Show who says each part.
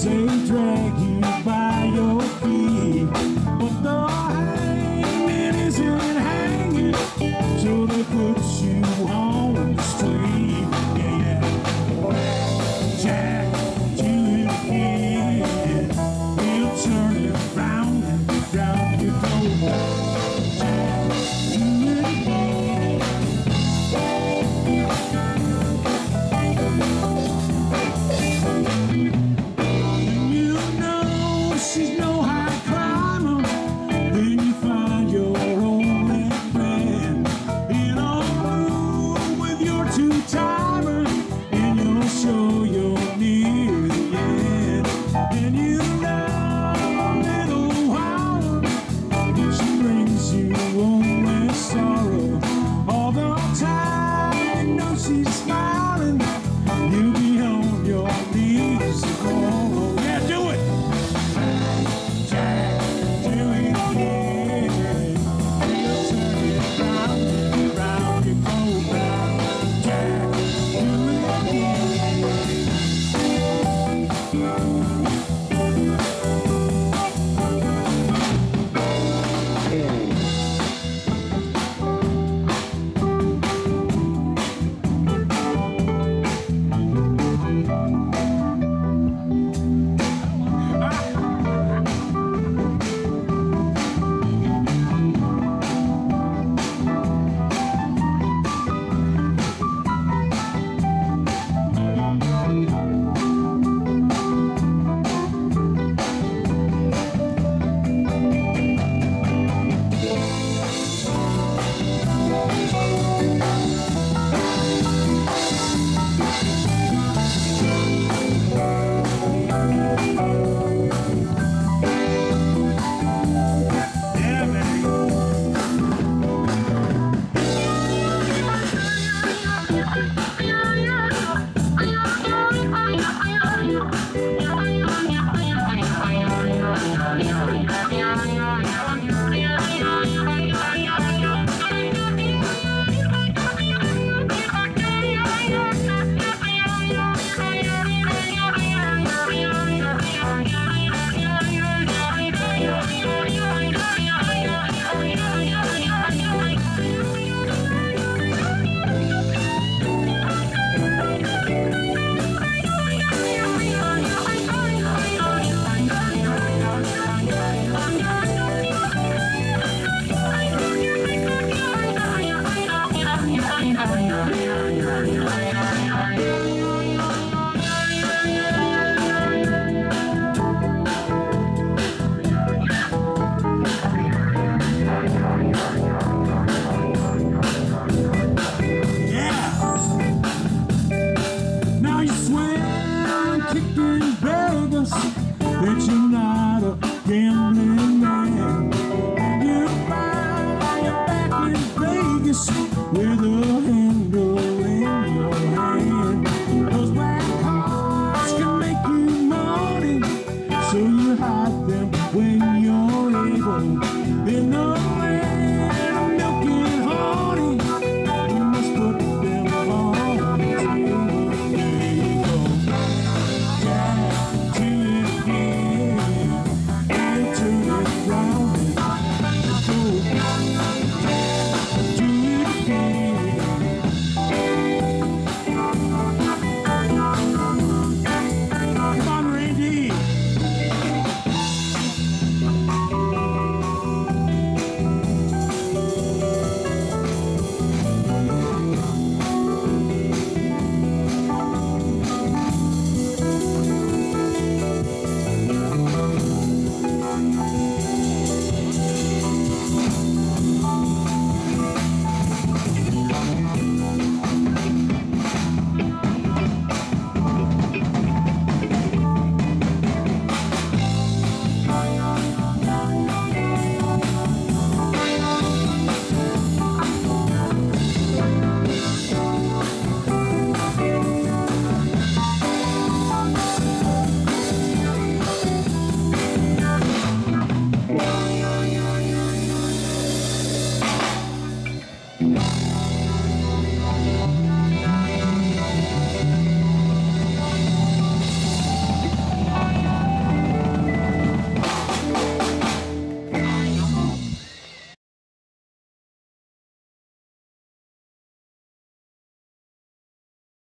Speaker 1: they drag you by your feet, but the hangman isn't hanging, so they put you on the street. Yeah, yeah. Jack, do it again. He'll turn it round and round you go. Jack, do it again. You know she's no high climber, then you find your only friend in a room with your two-timer, and you'll show you're near the end. And you know, little while, she brings you only sorrow. All the time, you know she's smiling, you'll be on your knees to call. Yeah, do it! Jack, do it again. Turn it round and round, you go round. Jack, do it again. Now you swear and kicked in Vegas that you